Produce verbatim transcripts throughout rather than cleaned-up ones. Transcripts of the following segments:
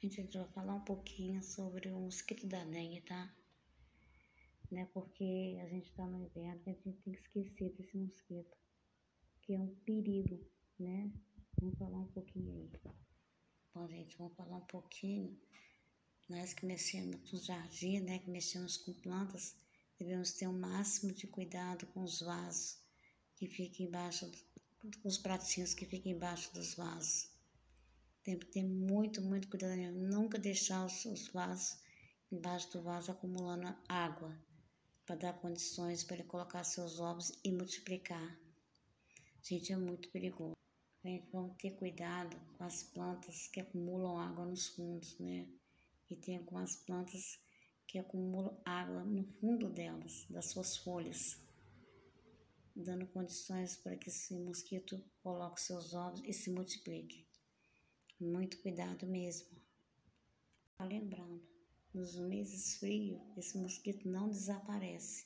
Gente, a gente vai falar um pouquinho sobre o mosquito da dengue, tá? Né? Porque a gente tá no inverno, a gente tem que esquecer desse mosquito, que é um perigo, né? Vamos falar um pouquinho aí. Bom, gente, vamos falar um pouquinho. Nós que mexemos com jardim, né? Que mexemos com plantas, devemos ter o máximo de cuidado com os vasos que ficam embaixo, com os pratinhos que ficam embaixo dos vasos. Tem que ter muito, muito cuidado, nunca deixar os, os vasos embaixo do vaso acumulando água, para dar condições para ele colocar seus ovos e multiplicar. Gente, é muito perigoso. Gente, vamos ter cuidado com as plantas que acumulam água nos fundos, né? E tem algumas plantas que acumulam água no fundo delas, das suas folhas, dando condições para que esse mosquito coloque seus ovos e se multiplique. Muito cuidado mesmo. Tá lembrando, nos meses frios, esse mosquito não desaparece.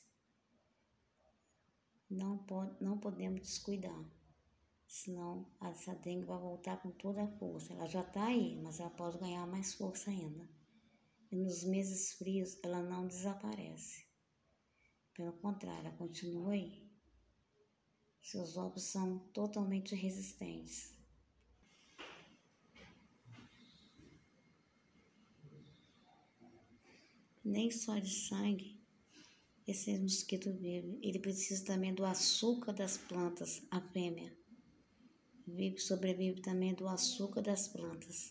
Não, pode, não podemos descuidar, senão essa dengue vai voltar com toda a força. Ela já está aí, mas ela pode ganhar mais força ainda. E nos meses frios, ela não desaparece. Pelo contrário, ela continua aí. Seus ovos são totalmente resistentes. Nem só de sangue esse mosquito vive. Ele precisa também do açúcar das plantas, a fêmea. Vive, sobrevive também do açúcar das plantas.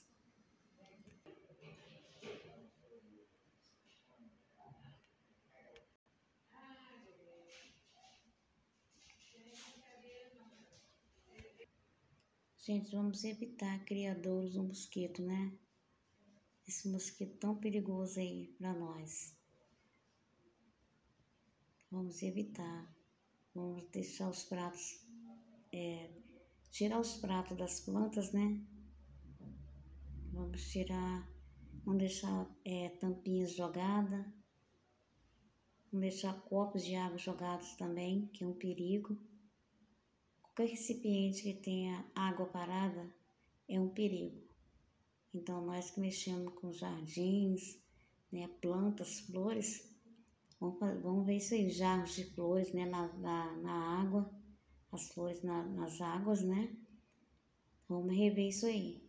Gente, vamos evitar criadouros do mosquito, né? Esse mosquito tão perigoso aí para nós. Vamos evitar. Vamos deixar os pratos, é, tirar os pratos das plantas, né? Vamos tirar, não deixar é, tampinhas jogadas. Não deixar copos de água jogados também, que é um perigo. Qualquer recipiente que tenha água parada é um perigo. Então, nós que mexemos com jardins, né, plantas, flores, vamos, vamos ver isso aí, jarros de flores, né, na, na, na água, as flores na, nas águas, né? Vamos rever isso aí.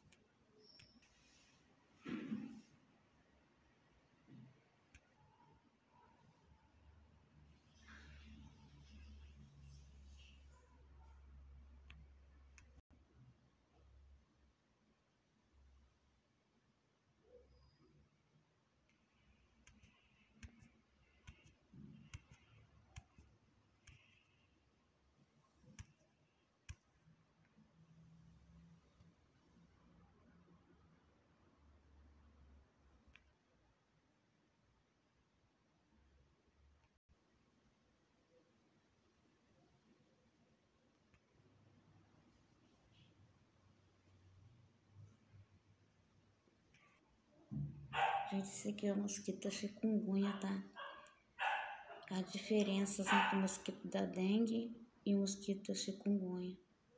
Gente, esse aqui é o mosquito da chikungunya, tá? Há diferenças entre o mosquito da dengue e o mosquito da chikungunya.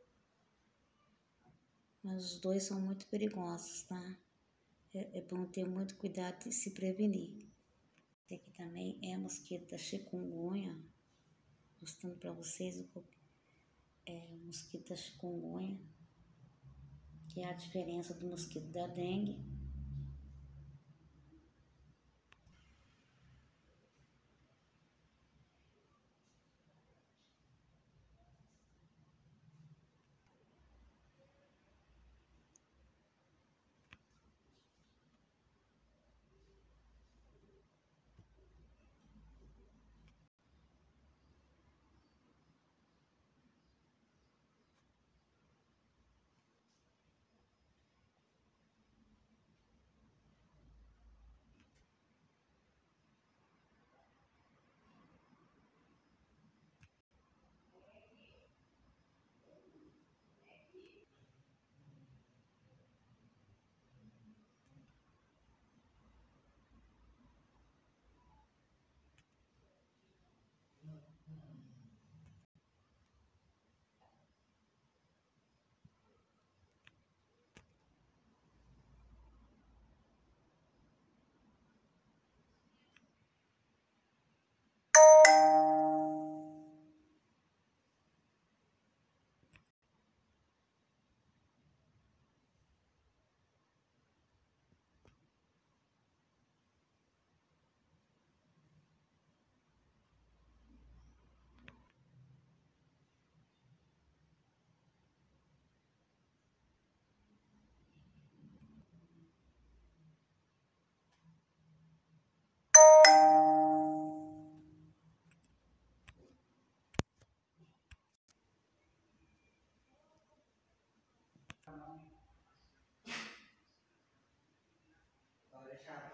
Mas os dois são muito perigosos, tá? É, é bom ter muito cuidado e se prevenir. Esse aqui também é mosquito da chikungunya. Mostrando para vocês o é, mosquito da chikungunya, que é a diferença do mosquito da dengue. é chato.